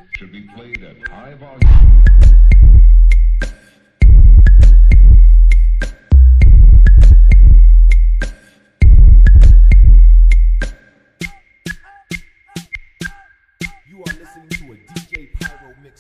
should be played at high volume. You are listening to a DJ Pyro mix.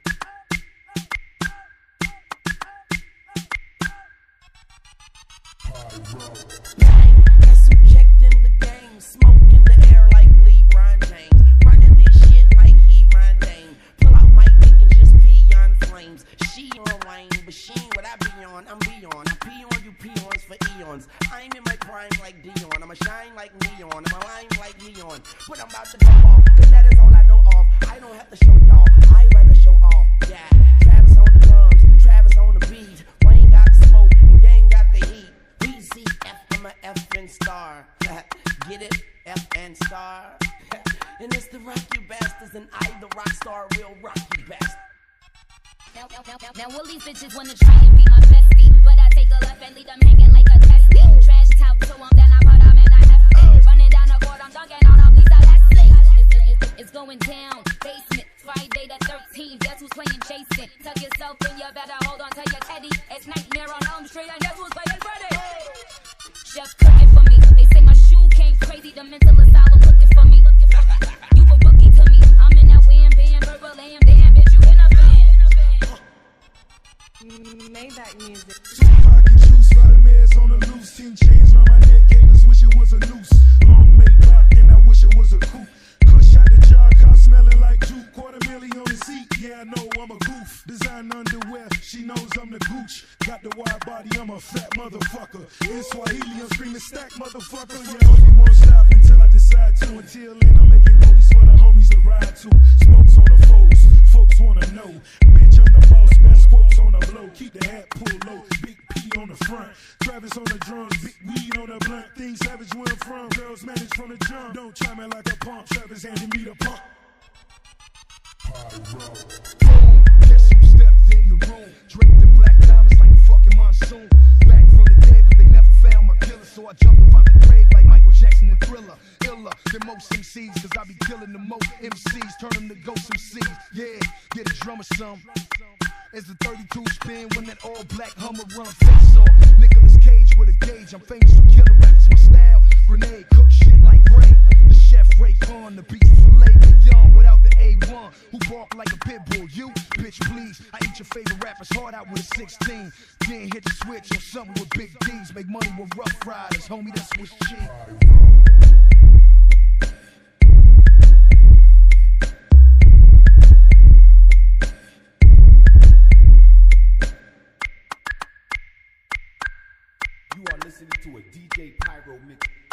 Guess who checked in the game? Smoke in the air like LeBron James. Running this shit like he run Dame. Pull out my dick and just pee on flames. She on lane, but she ain't what I be on. I'm beyond. I pee on you peons for eons. I'm in my prime like Dion. I'ma shine like neon. I'ma line like neon. But I'm about to go off, cause that is all I know of. I don't have to show y'all, I'd rather show off. Yeah, Travis on the drums, Travis on the beat. Wayne got the smoke and Gang got the heat. BCF, I'm a F and star. Get it? F and star. And it's the rock you bastards, and I the rock star, real rock you bastard. Now all these bitches wanna try and be my bestie, but I take a left and leave them hanging like a testy. Trash talk to them, then I put them in a hefty. Running down the court, I'm dunking on them, these are Leslie. It's going down, basement, Friday the 13th, guess who's playing Jason? Tuck yourself in, you better hold on to your teddy. It's Nightmare on Elm Street, and guess who's playing Freddy? Chef cooking for me, they say my shoe came crazy, the mental asylum looking for me. You a rookie to me, I'm in that wham bam, purple lamb, damn bitch, you in a fan. Maybach music. Pocket juice, Vladimirs on the loose. 10 chains around my neck, haters wish it was a noose. Long Maybach, and I wish it was a coupe. Kush out the jar, car smelling like juke. $250,000 on the seat, yeah, I know I'm a goof. Design underwear, she knows I'm the gooch. Got the wide body, I'm a fat motherfucker. In Swahili, I'm screaming stack, motherfucker. Yeah, hope you won't stop until I decide to. Until then, I'm making rollies for the homies to ride to. Smokes on the foes, folks wanna know. Bitch, I'm the boss, best quotes on the blow. Keep the hat pulled low, big P on the front. Travis on the drums, big weed on the blunt. Things savage where I'm from, girls manage from the jump. Don't try me like a pump, Travis handing me the pump. Guess who stepped in the room? Draped in black diamonds like a fucking monsoon. Back from the dead, but they never found my killer. So I jumped up out the grave like Michael Jackson and Thriller. Iller than most MCs, cause I be killing the most MCs. Turn them to ghost MCs. Yeah, get a drummer some. As the 32 spin when that all black Hummer run face off. Nicolas Cage with a gauge, I'm famous for killing rappers. My style, grenade, cook shit like rain. The chef Ray Khan, the beats filet young without the A1. Who bark like a pit bull? You, bitch, please. I eat your favorite rapper's heart out with a 16. Then hit the switch on something with big D's. Make money with Rough Riders, homie, that's what's cheap. You are listening to a DJ Pyro mix.